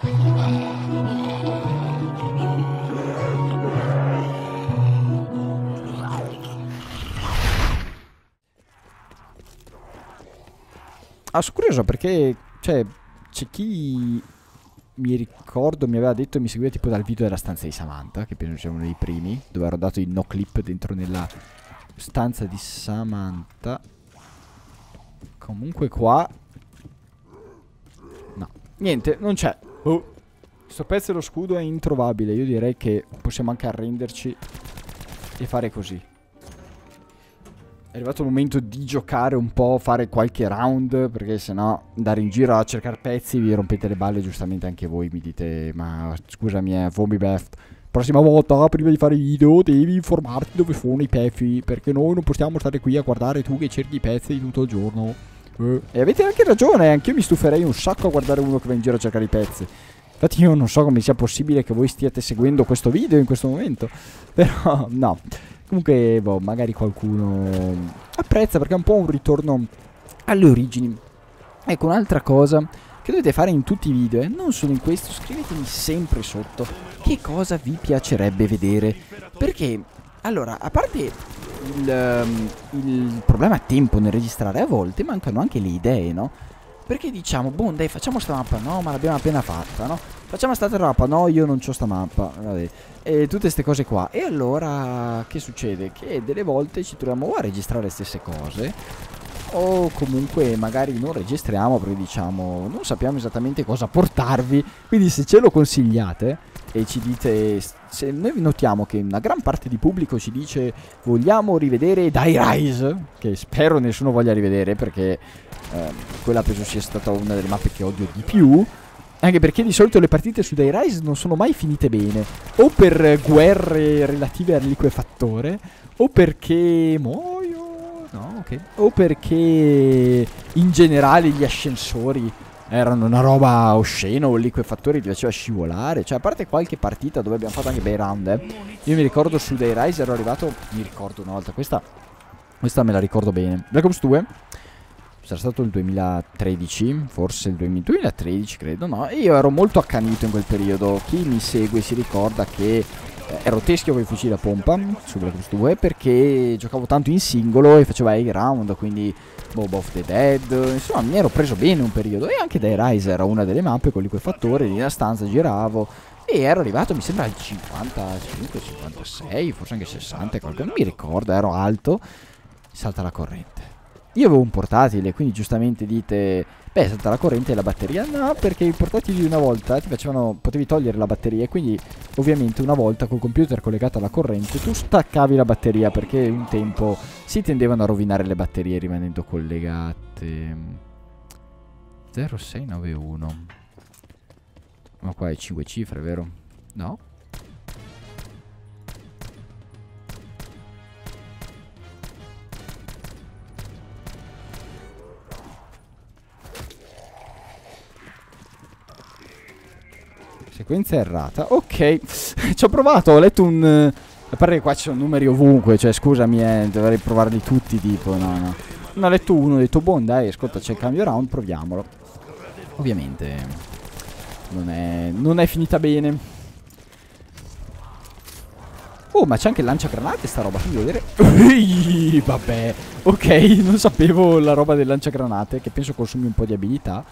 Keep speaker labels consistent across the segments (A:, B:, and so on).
A: Ah, sono curioso perché, cioè, c'è chi mi ricordo mi aveva detto, mi seguiva tipo dal video della stanza di Samantha, che penso sia uno dei primi, dove ero dato il no clip dentro nella stanza di Samantha. Comunque qua no, niente, non c'è. Questo pezzo dello scudo è introvabile. Io direi che possiamo anche arrenderci e fare così. È arrivato il momento di giocare un po', fare qualche round, perché sennò andare in giro a cercare pezzi vi rompete le balle, giustamente anche voi mi dite ma scusami Vombibeth, prossima volta prima di fare video devi informarti dove sono i pezzi, perché noi non possiamo stare qui a guardare tu che cerchi i pezzi tutto il giorno. E avete anche ragione, anch'io mi stuferei un sacco a guardare uno che va in giro a cercare i pezzi. Infatti io non so come sia possibile che voi stiate seguendo questo video in questo momento, però no. Comunque, boh, magari qualcuno apprezza perché è un po' un ritorno alle origini. Ecco, un'altra cosa che dovete fare in tutti i video, e non solo in questo, scrivetemi sempre sotto che cosa vi piacerebbe vedere. Perché, allora, a parte il problema tempo nel registrare, a volte mancano anche le idee, no? Perché diciamo, boh, dai, facciamo sta mappa, no, ma l'abbiamo appena fatta, no? Facciamo sta mappa, no, io non c'ho sta mappa, vabbè. E tutte queste cose qua. E allora, che succede? Che delle volte ci troviamo a registrare le stesse cose, o comunque magari non registriamo perché diciamo, non sappiamo esattamente cosa portarvi. Quindi se ce lo consigliate e ci dite, se noi notiamo che una gran parte di pubblico ci dice vogliamo rivedere Die Rise, che spero nessuno voglia rivedere perché quella penso sia stata una delle mappe che odio di più, anche perché di solito le partite su Die Rise non sono mai finite bene, o per guerre relative al liquefattore, o perché muoio, no, ok, o perché in generale gli ascensori erano una roba oscena, o il liquefattore ti faceva scivolare. Cioè, a parte qualche partita dove abbiamo fatto anche bei round, io mi ricordo su Die Rise ero arrivato, mi ricordo una volta, questa me la ricordo bene, Black Ops 2 sarà stato il 2013, forse il 2013 credo, no? E io ero molto accanito in quel periodo. Chi mi segue si ricorda che ero teschio con i fucili a pompa su Black Ops 2 perché giocavo tanto in singolo e facevo high round, quindi Mob of the Dead, insomma mi ero preso bene un periodo. E anche Die Rise era una delle mappe con liquefattore, nella stanza giravo e ero arrivato mi sembra al 55, 56, forse anche 60, qualcosa, non mi ricordo, ero alto, salta la corrente. Io avevo un portatile, quindi giustamente dite, beh, salta la corrente e la batteria. No, perché i portatili una volta ti facevano, potevi togliere la batteria, e quindi ovviamente una volta col computer collegato alla corrente tu staccavi la batteria, perché un tempo si tendevano a rovinare le batterie rimanendo collegate. 0691. Ma qua è 5 cifre, vero? No? Sequenza errata. Ok. Ci ho provato. Ho letto un... a parte che qua ci sono numeri ovunque. Cioè scusami, dovrei provarli tutti tipo. No, no. Ne ho letto uno. Ho detto boh, dai, ascolta, c'è il cambio round, proviamolo. Ovviamente non è finita bene. Oh, ma c'è anche il lanciagranate sta roba. Fammi vedere. Vabbè. Ok, non sapevo la roba del lanciagranate, che penso consumi un po' di abilità.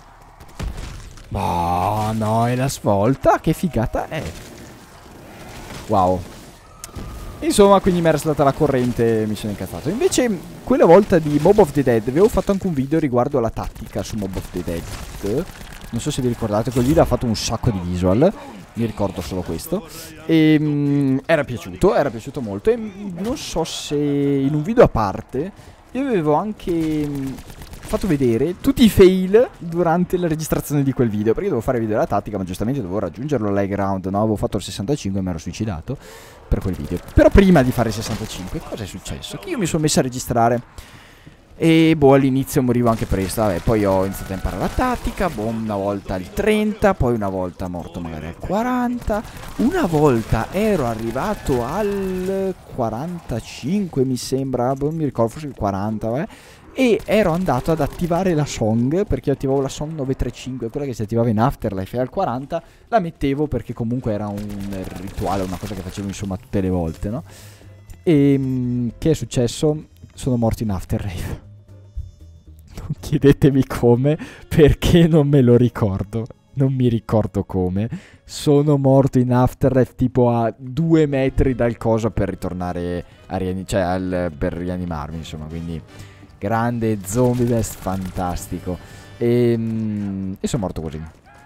A: Oh no, è la svolta, che figata è. Wow. Insomma, quindi mi era stata la corrente e mi sono incazzato. Invece, quella volta di Mob of the Dead avevo fatto anche un video riguardo alla tattica su Mob of the Dead. Non so se vi ricordate, quel video ha fatto un sacco di visual. Mi ricordo solo questo. E era piaciuto molto. E non so se in un video a parte io avevo anche fatto vedere tutti i fail durante la registrazione di quel video, perché dovevo fare video della tattica, ma giustamente dovevo raggiungerlo all'high ground, no? Avevo fatto il 65 e mi ero suicidato per quel video. Però prima di fare il 65 cosa è successo? Che io mi sono messo a registrare e boh, all'inizio morivo anche presto. Vabbè, poi ho iniziato a imparare la tattica, boh, una volta al 30, poi una volta morto magari al 40, una volta ero arrivato al 45 mi sembra, non mi ricordo, forse il 40, E ero andato ad attivare la song, perché attivavo la song 935, quella che si attivava in Afterlife, e al 40 la mettevo perché comunque era un rituale, una cosa che facevo insomma tutte le volte, no? E che è successo? Sono morto in Afterlife. Non chiedetemi come, perché non me lo ricordo. Non mi ricordo come. Sono morto in Afterlife tipo a 2 metri dal coso per ritornare a per rianimarmi, insomma, quindi grande zombie best, fantastico. E sono morto così.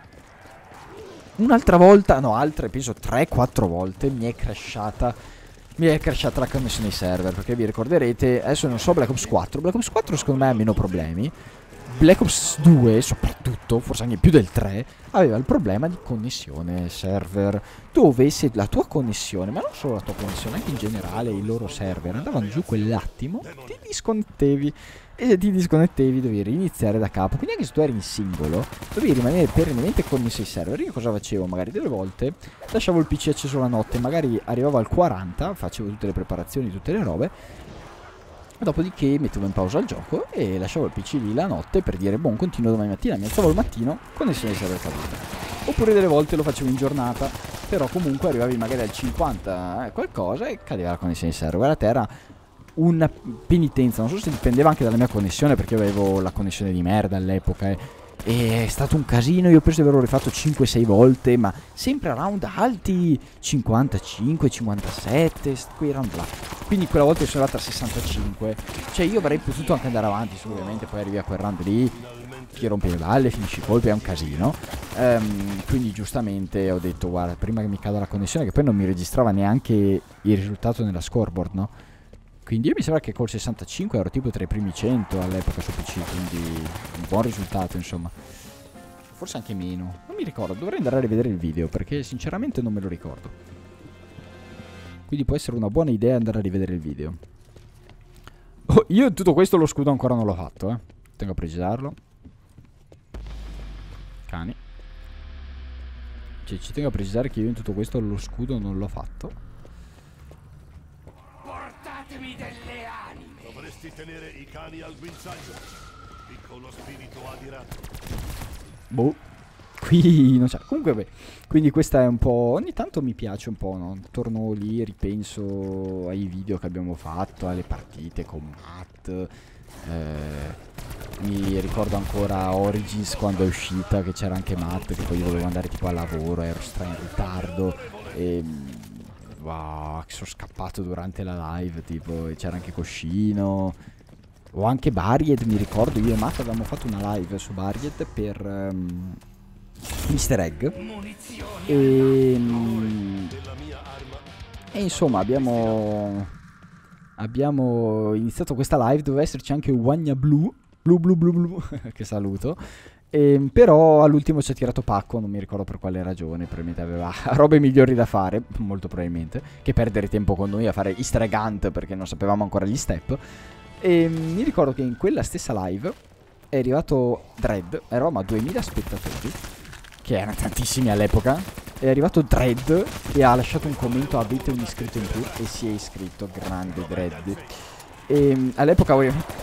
A: Un'altra volta, no, altre, penso 3-4 volte mi è crashata la connessione ai server, perché vi ricorderete, adesso non so Black Ops 4, Black Ops 4 secondo me ha meno problemi, Black Ops 2 soprattutto, forse anche più del 3, aveva il problema di connessione server, dove se la tua connessione, ma non solo la tua connessione, anche in generale i loro server andavano giù quell'attimo, ti disconnettevi. E se ti disconnettevi dovevi riniziare da capo. Quindi anche se tu eri in singolo dovevi rimanere perennemente connesso ai server. Io cosa facevo? Magari delle volte lasciavo il PC acceso la notte, magari arrivavo al 40, facevo tutte le preparazioni, tutte le robe, dopodiché mettevo in pausa il gioco e lasciavo il PC lì la notte per dire buon continuo domani mattina. Mi alzavo al mattino, connessione ai server caduta. Oppure delle volte lo facevo in giornata, però comunque arrivavi magari al 50 qualcosa e cadeva la connessione ai server. Guarda, era una penitenza, non so se dipendeva anche dalla mia connessione, perché io avevo la connessione di merda all'epoca, e è stato un casino. Io penso di averlo rifatto 5-6 volte, ma sempre around alti 55, 57, quei round là. Quindi quella volta sono arrivata a 65, cioè io avrei potuto anche andare avanti, ovviamente poi arrivi a quel round lì, ti rompi le balle, finisci i colpi, è un casino. Quindi giustamente ho detto guarda, prima che mi cada la connessione, che poi non mi registrava neanche il risultato nella scoreboard, no? Quindi io mi sembra che col 65 ero tipo tra i primi 100 all'epoca su PC, quindi un buon risultato insomma. Forse anche meno, non mi ricordo, dovrei andare a rivedere il video perché sinceramente non me lo ricordo. Quindi può essere una buona idea andare a rivedere il video. Oh, io in tutto questo lo scudo ancora non l'ho fatto, tengo a precisarlo. Cani. Cioè ci tengo a precisare che io in tutto questo lo scudo non l'ho fatto.
B: Delle anime. Dovresti tenere i cani al guinzaglio. Piccolo spirito adirato.
A: Boh. Qui non c'è. Comunque beh. Quindi questa è un po'. Ogni tanto mi piace un po', no? Torno lì, ripenso ai video che abbiamo fatto, alle partite con Matt. Mi ricordo ancora Origins quando è uscita, che c'era anche Matt, che poi io volevo andare tipo al lavoro, ero stra in ritardo. Wow, sono scappato durante la live, tipo, e c'era anche Coscino. O anche Buried, mi ricordo, io e Matt avevamo fatto una live su Buried per Mr. Egg. E insomma abbiamo iniziato questa live, doveva esserci anche Wagna Blue, che saluto. Però all'ultimo ci ha tirato pacco, non mi ricordo per quale ragione, probabilmente aveva robe migliori da fare, molto probabilmente, che perdere tempo con noi a fare easter egg hunt perché non sapevamo ancora gli step. E mi ricordo che in quella stessa live è arrivato Dread, eravamo a 2000 spettatori, che erano tantissimi all'epoca, è arrivato Dread e ha lasciato un commento, avete un iscritto in più, e si è iscritto, grande Dread. E all'epoca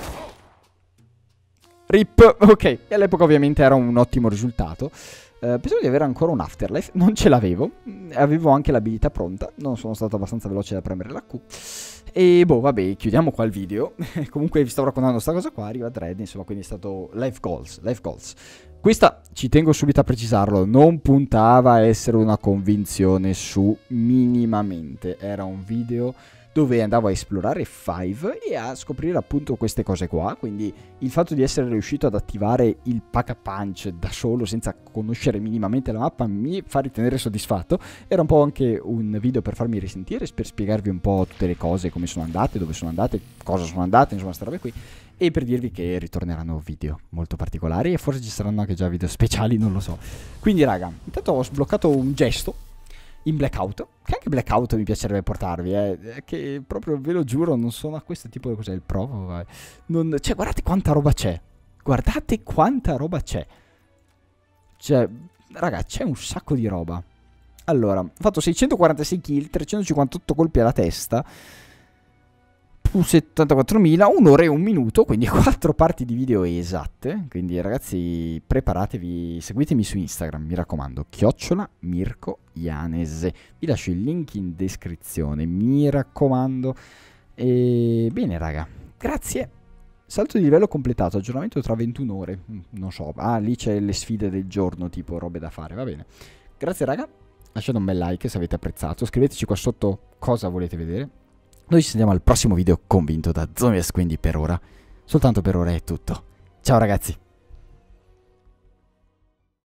A: RIP, ok, e all'epoca ovviamente era un ottimo risultato. Pensavo di avere ancora un Afterlife, non ce l'avevo, avevo anche l'abilità pronta, non sono stato abbastanza veloce da premere la Q. E boh, vabbè, chiudiamo qua il video. Comunque vi stavo raccontando sta cosa qua, arriva Dread, insomma, quindi è stato Life Goals. Questa, ci tengo subito a precisarlo, non puntava a essere una convinzione su minimamente, era un video dove andavo a esplorare Five e a scoprire appunto queste cose qua. Quindi il fatto di essere riuscito ad attivare il Pack-a-Punch da solo senza conoscere minimamente la mappa mi fa ritenere soddisfatto. Era un po' anche un video per farmi risentire, per spiegarvi un po' tutte le cose, come sono andate, dove sono andate, cosa sono andate, insomma queste robe qui, e per dirvi che ritorneranno video molto particolari e forse ci saranno anche già video speciali, non lo so. Quindi raga, intanto ho sbloccato un gesto in Blackout, che anche Blackout mi piacerebbe portarvi, che proprio ve lo giuro non sono a questo tipo di cos'è il provo, cioè guardate quanta roba c'è, cioè raga, c'è un sacco di roba. Allora, ho fatto 646 kill, 358 colpi alla testa, 74.000, un'ora e un minuto, quindi 4 parti di video esatte. Quindi ragazzi, preparatevi, seguitemi su Instagram, mi raccomando, @MircoIanese. Vi lascio il link in descrizione, mi raccomando. E bene raga, grazie. Salto di livello completato, aggiornamento tra 21 ore, non so, lì c'è le sfide del giorno, tipo robe da fare, va bene. Grazie raga, lasciate un bel like se avete apprezzato, scriveteci qua sotto cosa volete vedere. Noi ci sentiamo al prossimo video convinto da Zombies, quindi per ora, soltanto per ora è tutto. Ciao ragazzi!